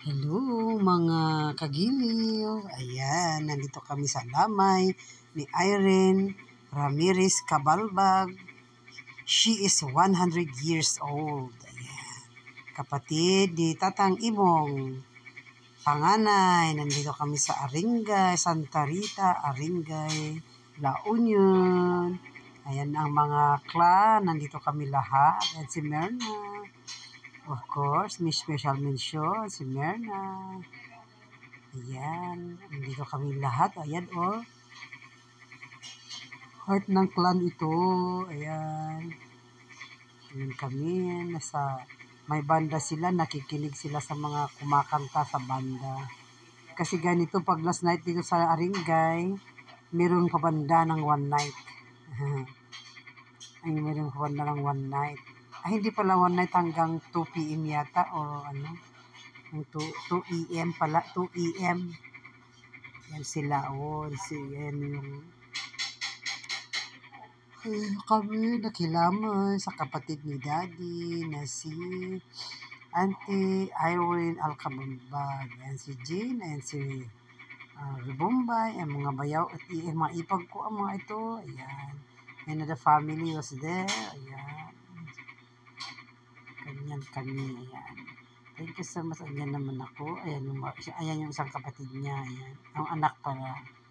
Hello mga kagiliw. Ayan, nandito kami sa lamay ni Irene Ramirez Cabalbag. She is 100 years old. Ayan. Kapatid ni Tatang Imong. Panganay, nandito kami sa Aringay, Santa Rita, Aringay, La Union. Ayan ang mga clan, nandito kami lahat. Ayan si Merna. Of course, may special mention si Merna. Ayan, nandito kami lahat. Ayan, oh. Heart ng clan ito. Ayan. Ayan kami. May banda sila. Nakikinig sila sa mga kumakanta sa banda. Kasi ganito, pag last night dito sa Aringay, meron pa banda ng one night. Ay, meron pa banda ng one night. Ay, hindi pala one night hanggang 2 p.m. yata o ano. 2 a.m. pala, 2 a.m. Yan sila, oh, yan yung kami nakilamay sa kapatid ni Daddy na si Auntie Irene Alcabambag. Yan si Jean, yan si Ribombay, ang mga bayaw at mga ipag ko ang mga ito. Ayan. And the family was there. Ayan. Ganyan kami. Ayan. Thank you so much. Ayan naman ako. Ayan yung isang kapatid niya. Ayan. Ang anak pala.